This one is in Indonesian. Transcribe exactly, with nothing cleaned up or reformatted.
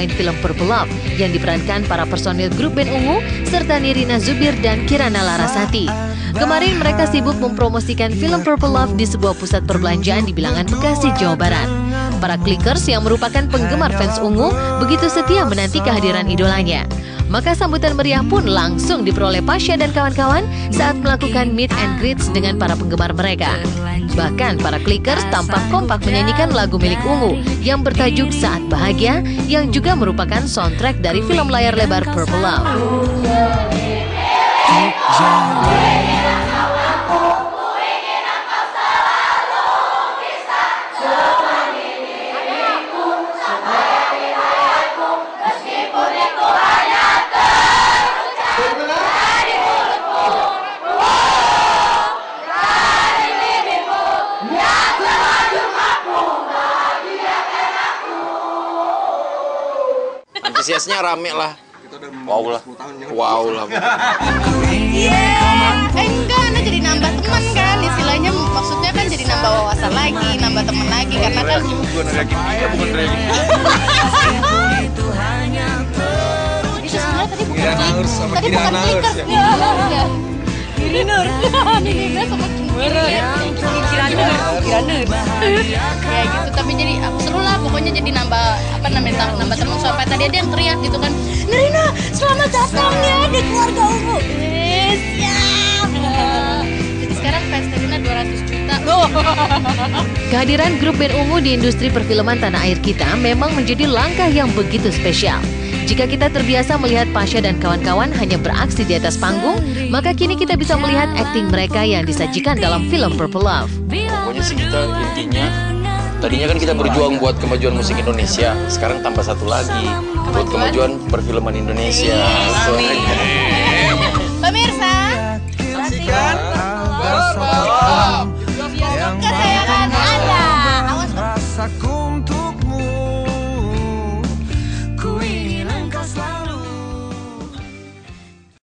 bermain film Purple Love yang diperankan para personil grup band Ungu serta Nirina Zubir dan Kirana Larasati. Kemarin mereka sibuk mempromosikan film Purple Love di sebuah pusat perbelanjaan di Bilangan, Bekasi, Jawa Barat. Para Clickers yang merupakan penggemar fans Ungu begitu setia menanti kehadiran idolanya. Maka sambutan meriah pun langsung diperoleh Pasha dan kawan-kawan saat melakukan meet and greets dengan para penggemar mereka. Bahkan para Clickers tampak kompak menyanyikan lagu milik Ungu yang bertajuk Saat Bahagia yang juga merupakan soundtrack dari film layar lebar Purple Love. Antusiasnya rame lah. Wow lah. Wow lah. Iya. Eh enggak, Anda jadi nambah teman kan. Istilahnya maksudnya kan jadi nambah wawasan lagi, nambah teman lagi karena kan bukan reaksi dia, bukan reaksi. itu sebenarnya tadi bukan Kira Nur sama tadi Kira bukan Nur. Clickers ya. Kiri Nur. Nina sama Kira. Kira Nur. Kira Nur. Ya gitu, tapi jadi seru lah pokoknya jadi nambah apa namanya nambah teman sampai tadi ada yang teriak gitu kan. Nirina, selamat datang ya di keluarga Ungu. Yes, siap. Jadi sekarang fans Nirina dua ratus juta. Kehadiran grup band Ungu di industri perfilman tanah air kita memang menjadi langkah yang begitu spesial. Jika kita terbiasa melihat Pasha dan kawan-kawan hanya beraksi di atas panggung, maka kini kita bisa melihat akting mereka yang disajikan dalam film Purple Love. Pokoknya sih kita intinya, tadinya kan kita berjuang buat kemajuan musik Indonesia, sekarang tambah satu lagi buat kemajuan perfilman Indonesia. Pemirsa, saksikan kesayangan Anda. Awas.